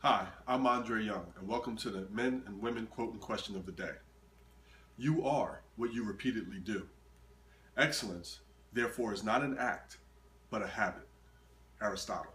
Hi, I'm Andre Young, and welcome to the Men and Women Quote and Question of the Day. You are what you repeatedly do. Excellence, therefore, is not an act, but a habit. Aristotle.